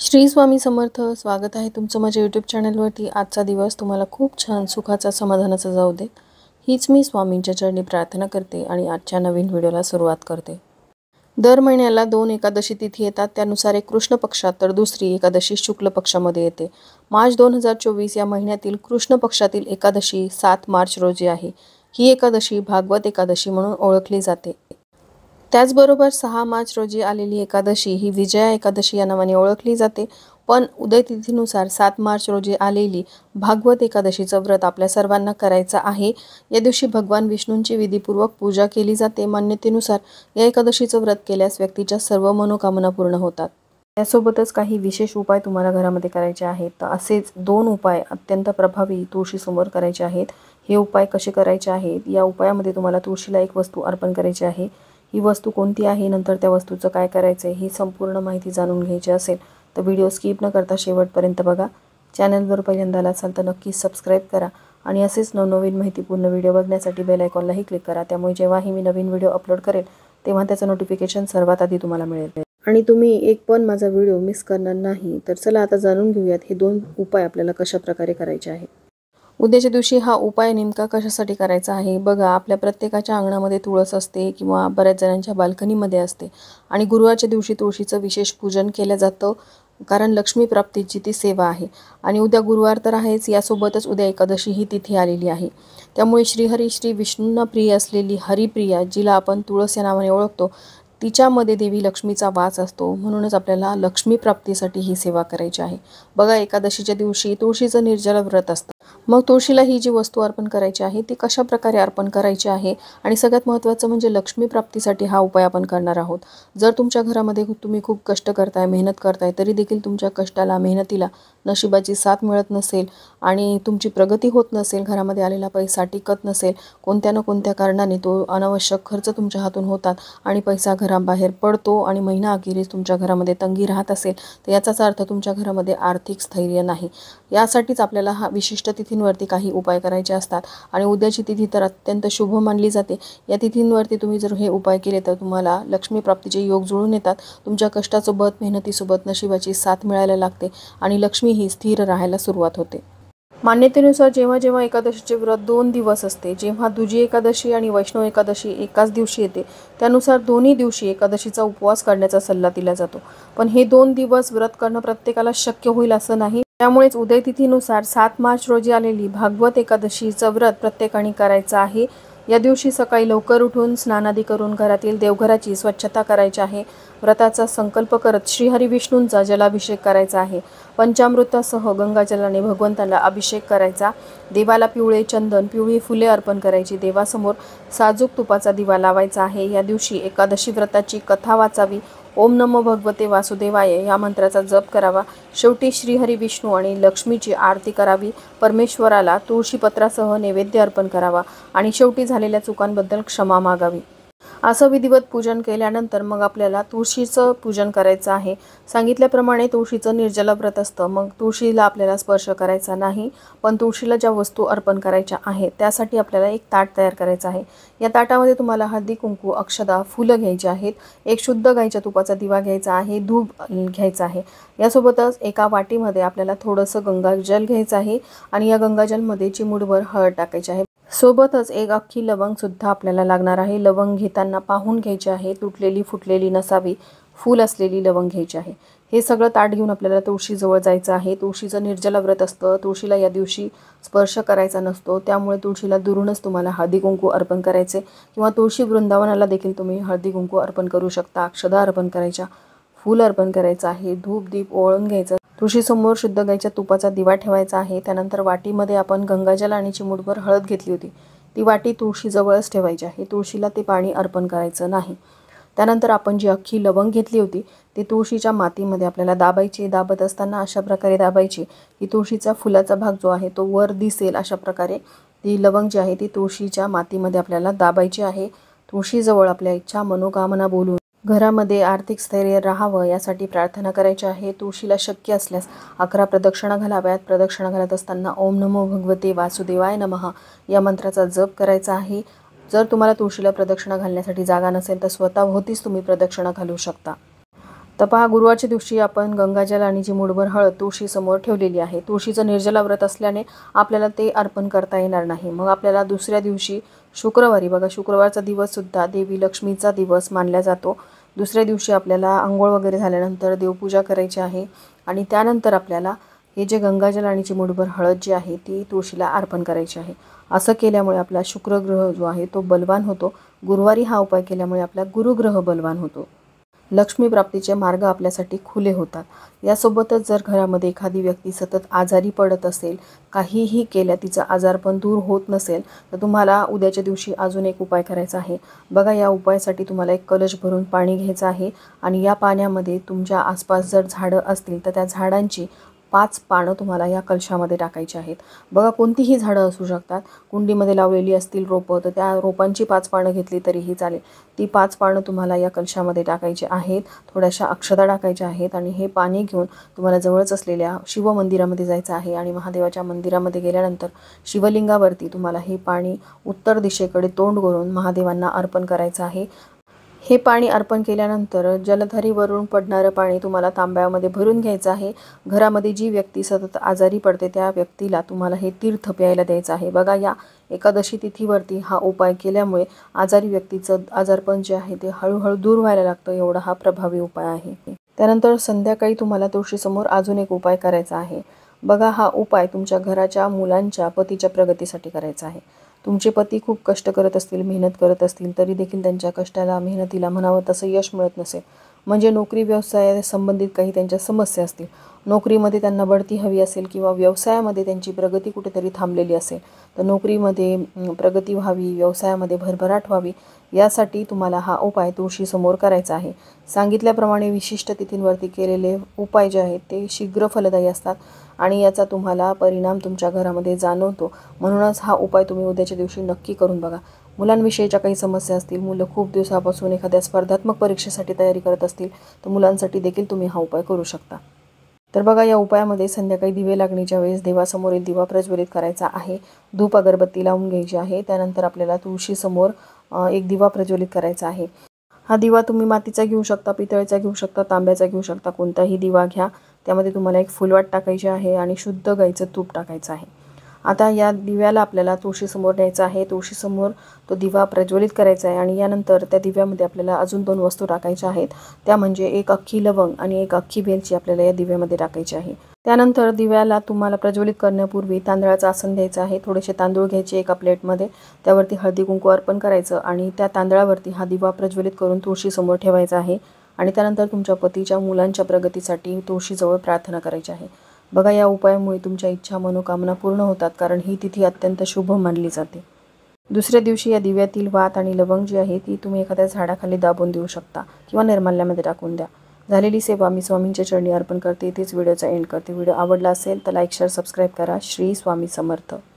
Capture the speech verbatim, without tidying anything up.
श्री स्वामी समर्थ. स्वागत आहे तुमचं माझ्या यूट्यूब चॅनलवरती. आजचा दिवस तुम्हाला खूप छान सुखाचा समाधानाचा जाऊ दे, हीच मी स्वामींच्या चरणी प्रार्थना करते आणि आजच्या नवीन व्हिडिओला सुरुवात करते. दर महिन्याला दोन एकादशी तिथी येतात. त्यानुसार एक कृष्ण पक्षात तर दुसरी एकादशी शुक्ल पक्षामध्ये येते. मार्च दोन हजार चोवीस या महिन्यातील कृष्ण पक्षातील एकादशी सात मार्च रोजी आहे. ही एकादशी भागवत एकादशी म्हणून ओळखली जाते. त्याचबरोबर सहा मार्च रोजी आलेली एकादशी ही विजया एकादशी या नावाने ओळखली जाते. पण उदय तिथीनुसार सात मार्च रोजी आलेली भागवत एकादशीचं व्रत आपल्या सर्वांना करायचं आहे. या दिवशी भगवान विष्णूंची विधीपूर्वक पूजा केली जाते. मान्यतेनुसार या एकादशीचं व्रत केल्यास व्यक्तीच्या सर्व मनोकामना पूर्ण होतात. यासोबतच काही विशेष उपाय तुम्हाला घरामध्ये करायचे आहेत. तर असेच दोन उपाय अत्यंत प्रभावी तुळशीसमोर करायचे आहेत. हे उपाय कसे करायचे आहेत? या उपायामध्ये तुम्हाला तुळशीला एक वस्तू अर्पण करायची आहे. ही वस्तू कोणती आहे, नंतर त्या वस्तूचं काय करायचं आहे, ही संपूर्ण माहिती जाणून घ्यायची असेल तर व्हिडिओ स्किप न करता शेवटपर्यंत बघा. चॅनलवर पहिल्यांदा आला असाल तर नक्की सबस्क्राईब करा आणि असेच नवनवीन माहितीपूर्ण व्हिडिओ बघण्यासाठी बेल आयकॉनलाही क्लिक करा. त्यामुळे जेव्हाही मी नवीन व्हिडिओ अपलोड करेल तेव्हा त्याचं नोटिफिकेशन सर्वात आधी तुम्हाला मिळेल आणि तुम्ही एक पण माझा व्हिडिओ मिस करणार नाही. तर चला आता जाणून घेऊयात हे दोन उपाय आपल्याला कशा प्रकारे करायचे आहेत. उद्याच्या दिवशी हा उपाय नेमका कशासाठी करायचा आहे? बघा, आपल्या प्रत्येकाच्या अंगणामध्ये तुळस असते किंवा बऱ्याच जणांच्या बाल्कनीमध्ये असते आणि गुरुवारच्या दिवशी तुळशीचं विशेष पूजन केलं जातं, कारण लक्ष्मी प्राप्तीची ती सेवा आहे. आणि उद्या गुरुवार तर आहेच, यासोबतच उद्या एकादशी ही तिथी आलेली आहे. त्यामुळे श्रीहरी श्री विष्णूंना प्रिय असलेली हरिप्रिया, जिला आपण तुळस या नावाने ओळखतो, तिच्यामध्ये देवी लक्ष्मीचा वास असतो. म्हणूनच आपल्याला लक्ष्मी प्राप्तीसाठी ही सेवा करायची आहे. बघा, एकादशीच्या दिवशी तुळशीचं निर्जला व्रत असतं. मग तुळशीला ही जी वस्तू अर्पण करायची आहे ती कशा प्रकारे अर्पण करायची आहे आणि सगळ्यात महत्त्वाचं म्हणजे लक्ष्मी प्राप्तीसाठी हा उपाय आपण करणार आहोत. जर तुमच्या घरामध्ये तुम्ही खूप कष्ट करताय, मेहनत करताय, तरी देखील तुमच्या कष्टाला, मेहनतीला नशिबाची साथ मिळत नसेल आणि तुमची प्रगती होत नसेल, घरामध्ये आलेला पैसा टिकत नसेल, कोणत्या ना कोणत्या कारणाने तो अनावश्यक खर्च तुमच्या हातून होतात आणि पैसा घराबाहेर पडतो आणि महिना अखेरीस तुमच्या घरामध्ये तंगी राहत असेल, तर याचाच अर्थ तुमच्या घरामध्ये आर्थिक स्थैर्य नाही. यासाठीच आपल्याला हा विशिष्ट तिथींवरती काही उपाय करायचे असतात आणि उद्याची तिथी तर अत्यंत शुभ मानली जाते. या तिथींवरती तुम्ही जर हे उपाय केले तर तुम्हाला लक्ष्मी प्राप्तीचे योग जुळून येतात. तुमच्या कष्टासोबत, मेहनतीसोबत नशिबाची साथ मिळायला लागते आणि लक्ष्मी ही स्थिर राहायला सुरुवात होते. मान्यतेनुसार जेव्हा जेव्हा एकादशीचे व्रत दोन दिवस असते, जेव्हा दुजी एकादशी आणि वैष्णव एकादशी एकाच दिवशी येते, त्यानुसार दोन्ही दिवशी एकादशीचा उपवास करण्याचा सल्ला दिला जातो. पण हे दोन दिवस व्रत करणं प्रत्येकाला शक्य होईल असं नाही. त्यामुळेच उदय तिथीनुसार सात मार्च रोजी आलेली भागवत एकादशीचं व्रत प्रत्येकाने करायचं आहे. या दिवशी सकाळी लवकर उठून स्नानादी करून घरातील देवघराची स्वच्छता करायची आहे. व्रताचा संकल्प करत श्रीहरी विष्णूंचा जलाभिषेक करायचा आहे. पंचामृतासह गंगाजलाने भगवंताला अभिषेक करायचा. देवाला पिवळे चंदन, पिवळी फुले अर्पण करायची. देवासमोर साजूक तुपाचा दिवा लावायचा आहे. या दिवशी एकादशी व्रताची कथा वाचावी. ओम नमो भगवते वासुदेवाय या मंत्राचा जप करावा. शेवटी श्रीहरी विष्णू आणि लक्ष्मीची आरती करावी. परमेश्वराला तुळशीपत्रासह नैवेद्य अर्पण करावा आणि शेवटी झालेल्या चुकांबद्दल क्षमा मागावी. असं विधिवत पूजन केल्यानंतर मग आपल्याला तुळशीचं पूजन करायचं आहे. सांगितल्याप्रमाणे तुळशीचं निर्जला व्रत असतं. मग तुळशीला आपल्याला स्पर्श करायचा नाही, पण तुळशीला ज्या वस्तू अर्पण करायच्या आहेत त्यासाठी आपल्याला एक ताट तयार करायचं आहे. या ताटामध्ये तुम्हाला हळदी, कुंकू, अक्षदा, फुलं घ्यायची आहेत. एक शुद्ध गाईच्या तुपाचा दिवा घ्यायचा आहे. धूप घ्यायचा आहे. यासोबतच एका वाटीमध्ये आपल्याला थोडंसं गंगाजल घ्यायचं आहे आणि या गंगाजलमध्ये चिमूटभर हळद टाकायची आहे. सोबतच एक अख्खी लवंग सुद्धा आपल्याला लागणार आहे. लवंग घेताना पाहून घ्यायची आहे, तुटलेली फुटलेली नसावी, फूल असलेली लवंग घ्यायची आहे. हे सगळं ताट घेऊन आपल्याला तुळशीजवळ जायचं आहे. तुळशीचं निर्जला व्रत असतं. तुळशीला या दिवशी स्पर्श करायचा नसतो. त्यामुळे तुळशीला दुरूनच तुम्हाला हळदी कुंकू अर्पण करायचे किंवा तुळशी वृंदावनाला देखील तुम्ही हळदी कुंकू अर्पण करू शकता. अक्षदा अर्पण करायच्या, फूल अर्पण करायचं आहे, धूप दीप ओळून घ्यायचं. तुळशीसमोर शुद्ध गाईच्या तुपाचा दिवा ठेवायचा आहे. त्यानंतर वाटीमध्ये आपण गंगाजल आणि चिमूटभर हळद घेतली होती, ती वाटी तुळशीजवळच ठेवायची आहे. तुळशीला ते पाणी अर्पण करायचं नाही. त्यानंतर आपण जी अख्खी लवंग घेतली होती ती तुळशीच्या मातीमध्ये आपल्याला दाबायची. दाबत असताना अशा प्रकारे दाबायची की तुळशीचा फुलाचा भाग जो आहे तो वर दिसेल. अशा प्रकारे ती लवंग जी आहे ती तुळशीच्या मातीमध्ये आपल्याला दाबायची आहे. तुळशीजवळ आपल्या इच्छा, मनोकामना बोलून घरामध्ये आर्थिक स्थैर्य राहावं यासाठी प्रार्थना करायची आहे. तुळशीला शक्य असल्यास अकरा प्रदक्षिणा घालाव्यात. प्रदक्षिणा घालत असताना ओम नमो भगवते वासुदेवाय नमः या मंत्राचा जप करायचा आहे. जर तुम्हाला तुळशीला प्रदक्षिणा घालण्यासाठी जागा नसेल तर स्वतःभोवतीच तुम्ही प्रदक्षिणा घालू शकता. तर पहा, गुरुवारच्या दिवशी आपण गंगाजल आणि जी मूठभर हळद तुळशीसमोर ठेवलेली आहे. तुळशीचं निर्जला व्रत असल्याने आपल्याला ते अर्पण करता येणार नाही. मग आपल्याला दुसऱ्या दिवशी शुक्रवारी, बघा शुक्रवारचा दिवससुद्धा देवी लक्ष्मीचा दिवस मानला जातो. दुसऱ्या दिवशी आपल्याला आंघोळ वगैरे झाल्यानंतर देवपूजा करायची आहे आणि त्यानंतर आपल्याला हे जे गंगाजल आणि जी मूठभर हळद जी आहे ती तुळशीला अर्पण करायची आहे. असं केल्यामुळे आपला शुक्रग्रह जो आहे तो बलवान होतो. गुरुवारी हा उपाय केल्यामुळे आपला गुरुग्रह बलवान होतो. लक्ष्मी प्राप्तीचे मार्ग आपल्यासाठी खुले होतात. यासोबतच जर घरामध्ये एखादी व्यक्ती सतत आजारी पडत असेल, काहीही केल्या तिचा आजारपण दूर होत नसेल, तर तुम्हाला उद्याच्या दिवशी अजून एक उपाय करायचा आहे. बघा, या उपायासाठी तुम्हाला एक कलश भरून पाणी घ्यायचं आहे आणि या पाण्यामध्ये तुमच्या आसपास जर झाडं असतील तर त्या झाडांची पाच पानं तुम्हाला या कलशामध्ये टाकायची आहेत. बघा, कोणतीही झाडं असू शकतात. कुंडीमध्ये लावलेली असतील रोपं तर त्या रोपांची पाच पानं घेतली तरीही चालेल. ती पाच पानं तुम्हाला या कलशामध्ये टाकायची आहेत. थोड्याशा अक्षता टाकायच्या आहेत आणि हे पाणी घेऊन तुम्हाला जवळच असलेल्या शिवमंदिरामध्ये जायचं आहे आणि महादेवाच्या मंदिरामध्ये गेल्यानंतर शिवलिंगावरती तुम्हाला हे पाणी उत्तर दिशेकडे तोंड करून महादेवांना अर्पण करायचं आहे. हे पाणी अर्पण केल्यानंतर जलधारीवरून पडणारं पाणी तुम्हाला तांब्यामध्ये भरून घ्यायचं आहे. घरामध्ये जी व्यक्ती सतत आजारी पडते त्या व्यक्तीला तुम्हाला हे तीर्थ प्यायला द्यायचं आहे. बघा, या एकादशी तिथीवरती हा उपाय केल्यामुळे आजारी व्यक्तीचं आजारपण जे आहे ते हळूहळू दूर व्हायला लागतं. एवढा हा प्रभावी उपाय आहे. त्यानंतर संध्याकाळी तुम्हाला तुळशीसमोर अजून एक उपाय करायचा आहे. बघा, हा उपाय तुमच्या घराच्या मुलांच्या पतीच्या प्रगतीसाठी करायचा आहे. तुमचे पती खूप कष्ट करत असतील, मेहनत करत असतील, तरी देखील त्यांच्या कष्टाला, मेहनतीला म्हणावं तसं यश मिळत नसेल. म्हणजे नोकरी व्यवसाया संबंधित काही त्यांच्या समस्या असतील, नोकरीमध्ये त्यांना बढती हवी असेल किंवा व्यवसायामध्ये त्यांची प्रगती कुठेतरी थांबलेली असेल, तर नोकरीमध्ये प्रगती व्हावी, व्यवसायामध्ये भरभराट व्हावी, यासाठी तुम्हाला हा उपाय तुळशीसमोर करायचा आहे. सांगितल्याप्रमाणे विशिष्ट तिथींवरती केलेले उपाय जे आहेत ते शीघ्र फलदायी असतात आणि याचा तुम्हाला परिणाम तुमच्या घरामध्ये जाणवतो. म्हणूनच हा उपाय तुम्ही उद्याच्या दिवशी नक्की करून बघा. मुलांविषयीच्या काही समस्या असतील, मुलं खूप दिवसापासून एखाद्या स्पर्धात्मक परीक्षेसाठी तयारी करत असतील, तर मुलांसाठी देखील तुम्ही हा उपाय करू शकता. तर बघा, या उपायामध्ये संध्याकाळी दिवे लागणीच्या वेळेस देवासमोरील दिवा प्रज्वलित करायचा आहे. धूप अगरबत्ती लावून घ्यायची आहे. त्यानंतर आपल्याला तुळशीसमोर एक दिवा प्रज्वलित करायचा आहे. हा दिवा तुम्ही मातीचा घेऊ शकता, पितळेचा घेऊ शकता, तांब्याचा घेऊ शकता, कोणताही दिवा घ्या. त्यामध्ये तुम्हाला एक फुलवाट टाकायची आहे आणि शुद्ध गाईचं तूप टाकायचं आहे. आता या दिव्याला आपल्याला तुळशीसमोर न्यायचं आहे. तुळशीसमोर तो दिवा प्रज्वलित करायचा आहे आणि यानंतर त्या दिव्यामध्ये आपल्याला अजून दोन वस्तू टाकायच्या आहेत. त्या म्हणजे एक अख्खी लवंग आणि एक अख्खी वेलची आपल्याला या दिव्यामध्ये टाकायची आहे. त्यानंतर दिव्याला तुम्हाला प्रज्वलित करण्यापूर्वी तांदळाचं आसन द्यायचं आहे. थोडेसे तांदूळ घ्यायचे एका प्लेटमध्ये, त्यावरती हळदी कुंकू अर्पण करायचं आणि त्या तांदळावरती हा दिवा प्रज्वलित करून तुळशीसमोर ठेवायचा आहे आणि त्यानंतर तुमच्या पतीच्या मुलांच्या प्रगतीसाठी तुळशीजवळ प्रार्थना करायची आहे. बघा, या उपायामुळे तुमच्या इच्छा, मनोकामना पूर्ण होतात, कारण ही तिथी अत्यंत शुभ मानली जाते. दुसऱ्या दिवशी या दिव्यातील वात आणि लवंग जी आहे ती तुम्ही एखाद्या झाडाखाली दाबून देऊ शकता किंवा निर्माल्यामध्ये टाकून द्या. झालेली सेवा मी स्वामींच्या चरणी अर्पण करते. इथेच व्हिडिओचा एंड करते. व्हिडिओ आवडला असेल तर लाईक, शेअर, सबस्क्राईब करा. श्री स्वामी समर्थ.